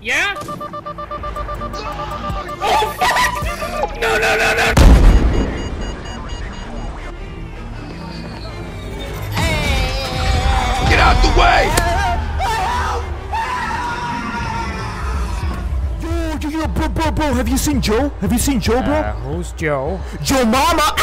Yeah? Oh, fuck! No, no, no, no! Get out the way! Yo, bro, have you seen Joe? Have you seen Joe, bro? Who's Joe? Joe Mama!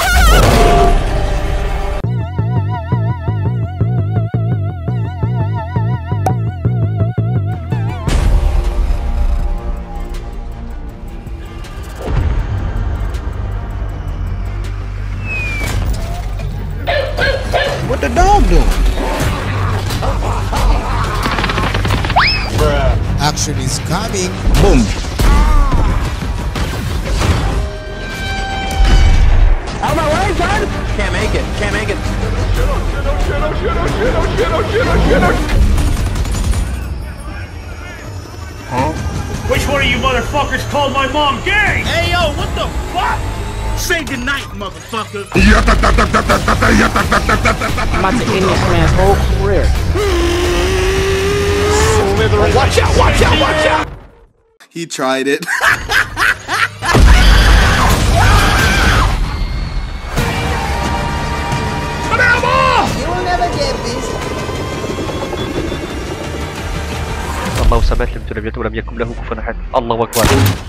What the dog doing? Bruh. Action is coming. Boom. Out of my way, son! Can't make it. Can't make it. Huh? Which one of you motherfuckers called my mom gay? Hey yo, what the fuck? Say goodnight, motherfucker. I'm about to end this man's whole career. Watch out, watch out, watch out! He tried it. You will never get this. الله سمعت لم يلد ولم يكن له كفوا أحد. الله أكبر.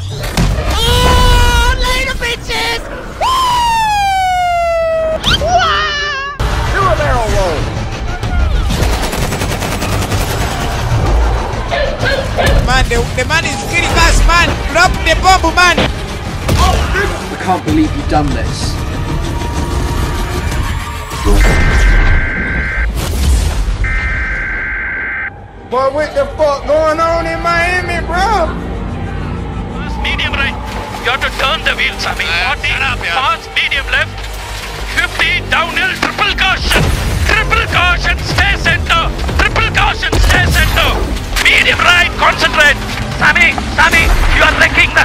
Later, bitches! Do a barrel roll. Man, the man is killing us, man. Drop the bomb, man. I can't believe you've done this. Boy, what the fuck going on in Miami, bro? Medium right. You have to turn the wheel, Sammy. 40, fast, medium left. 50, downhill, triple caution. Triple caution, stay center. Triple caution, stay center. Medium right, concentrate. Sammy, you are wrecking the